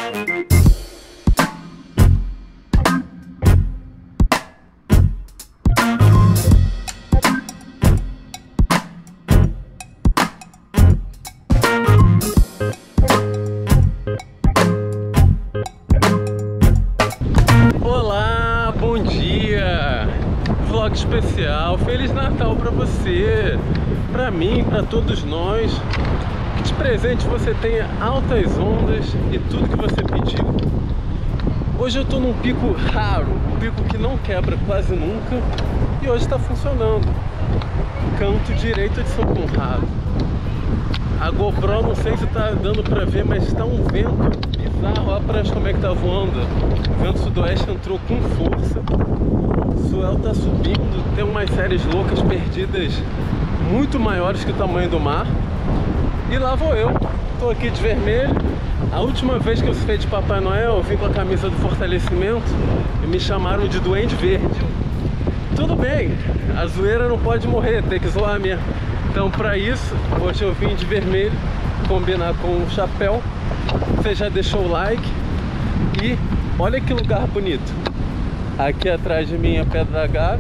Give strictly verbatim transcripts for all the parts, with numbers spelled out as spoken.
Olá, bom dia! Vlog especial, Feliz Natal pra você, pra mim, pra todos nós. Que de presente você tenha altas ondas e tudo que você pediu. Hoje eu tô num pico raro, um pico que não quebra quase nunca, e hoje tá funcionando. Canto direito de São Conrado. A GoPro, não sei se tá dando pra ver, mas tá um vento bizarro. Olha a prancha como é que tá voando. O vento sudoeste entrou com força. O swell tá subindo. Tem umas séries loucas perdidas muito maiores que o tamanho do mar. E lá vou eu. Tô aqui de vermelho. A última vez que eu fui de Papai Noel, eu vim com a camisa do fortalecimento e me chamaram de Duende Verde. Tudo bem, a zoeira não pode morrer, tem que zoar mesmo. Então, para isso, hoje eu vim de vermelho, combinar com o chapéu. Você já deixou o like e olha que lugar bonito. Aqui atrás de mim é Pedra da Gávea.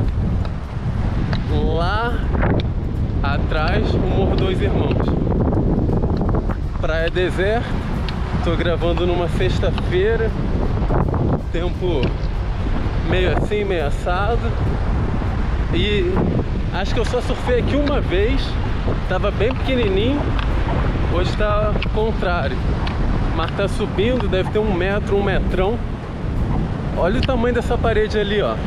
Lá atrás o Morro Dois Irmãos. Praia deserta. Tô gravando numa sexta-feira. Tempo meio assim, meio assado. E acho que eu só surfei aqui uma vez. Tava bem pequenininho. Hoje tá o contrário. O mar tá subindo, deve ter um metro, um metrão. Olha o tamanho dessa parede ali, ó.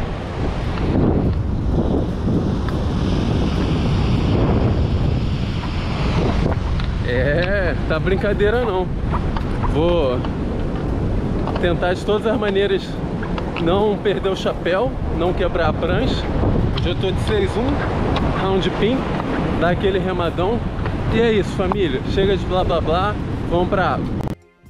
É, tá brincadeira não. Vou tentar de todas as maneiras não perder o chapéu, não quebrar a prancha. Hoje eu tô de seis um, round pin, dá aquele remadão. E é isso, família. Chega de blá blá blá, vamos pra água.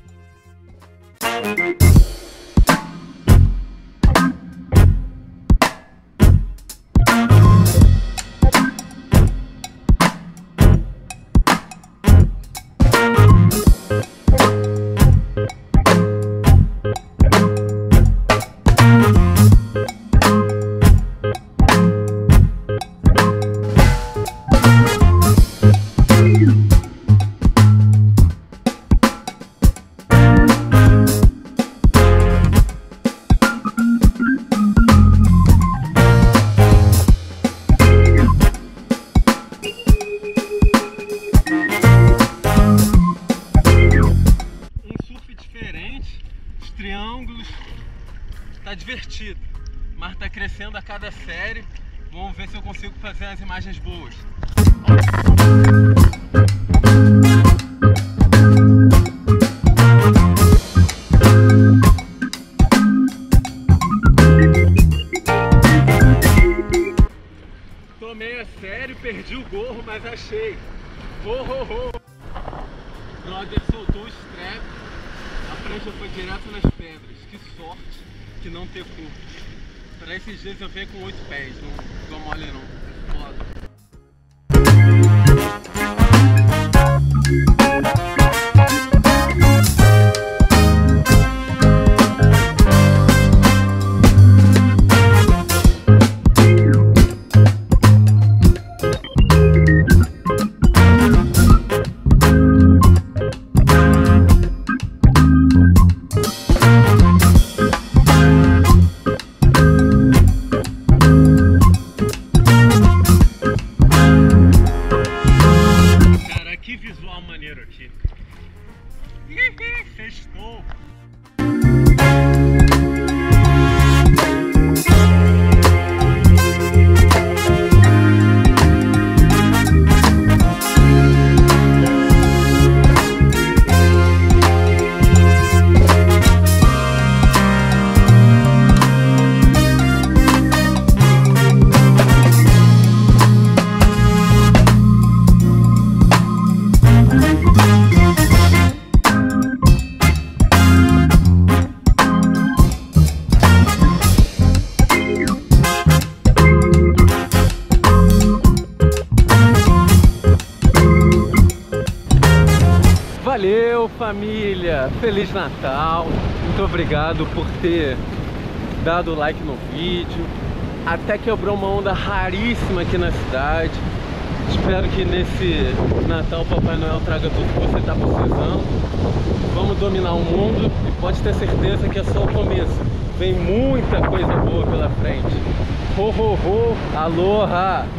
Triângulos, tá divertido. O mar tá crescendo a cada série. Vamos ver se eu consigo fazer as imagens boas. Tomei a sério, perdi o gorro, mas achei. Oh, oh, oh. O brother soltou o strap. A prancha foi direto nas pedras. Que sorte que não ter curto. Para esses dias eu venho com oito pés, não dou mole não. Foda. família, Feliz Natal. Muito obrigado por ter dado like no vídeo. Até quebrou uma onda raríssima aqui na cidade. Espero que nesse Natal Papai Noel traga tudo que você está precisando. Vamos dominar o mundo e pode ter certeza que é só o começo. Vem muita coisa boa pela frente. Ho, ho, ho, aloha!